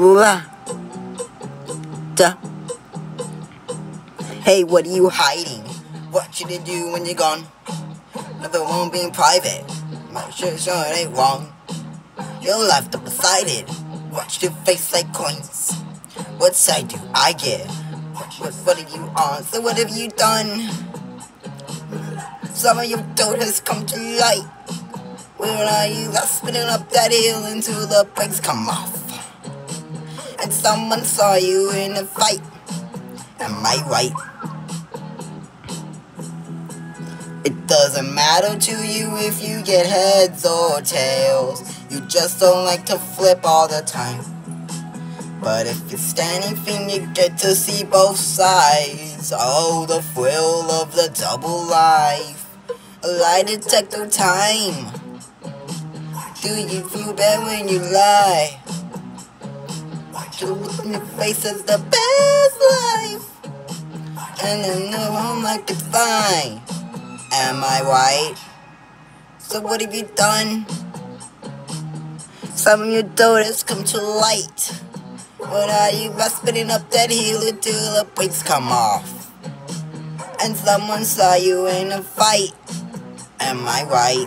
La. Da. Hey, what are you hiding? What should you do when you're gone? Never won't be private. Make sure it ain't wrong. You're left up beside it. Watch your face like coins. What side do I get? What are you on? So what have you done? Some of your doubt has come to light. Where are you left spinning up that hill until the brakes come off? And someone saw you in a fight. Am I right? It doesn't matter to you if you get heads or tails. You just don't like to flip all the time. But if you're standing firm, you get to see both sides. Oh, the thrill of the double life. A lie detector time. Do you feel bad when you lie? To look in your face as the best life. And then no one like it's fine. Am I right? So what have you done? Some of your daughters come to light. What are you about spinning up that hill until the brakes come off? And someone saw you in a fight. Am I right?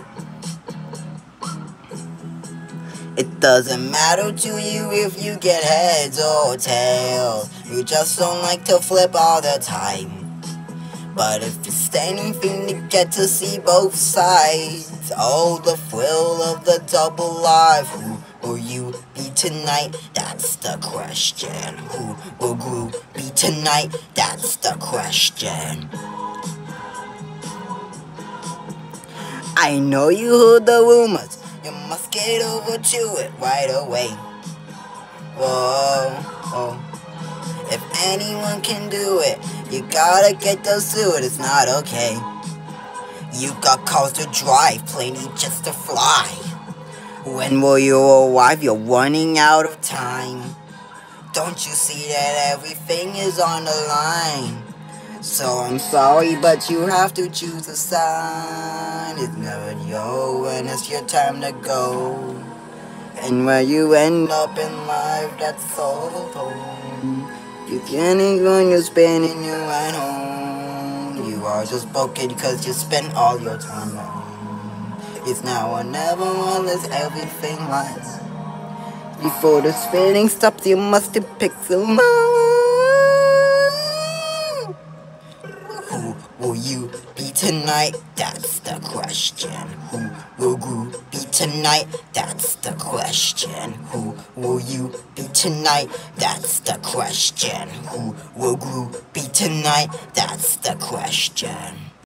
It doesn't matter to you if you get heads or tails. You just don't like to flip all the time. But if you're standing firm, you get to see both sides. Oh, the thrill of the double life. Who will you be tonight? That's the question. Who will you be tonight? That's the question. I know you heard the rumors. You must get over to it right away. Whoa, oh. If anyone can do it, you gotta get those to it. It's not okay. You got cars to drive, planes just to fly. When will you arrive? You're running out of time. Don't you see that everything is on the line? So I'm sorry, but you have to choose a side. It's never your when it's your time to go. And where you end up in life, that's all the home. You can't when you're spending you at home. You are just broken because you spent all your time at home. It's now or never unless everything lies. Before the spinning stops, you must pick some more. Who will you be tonight? That's the question. Who will you be tonight? That's the question. Who will you be tonight? That's the question. Who will you be tonight? That's the question.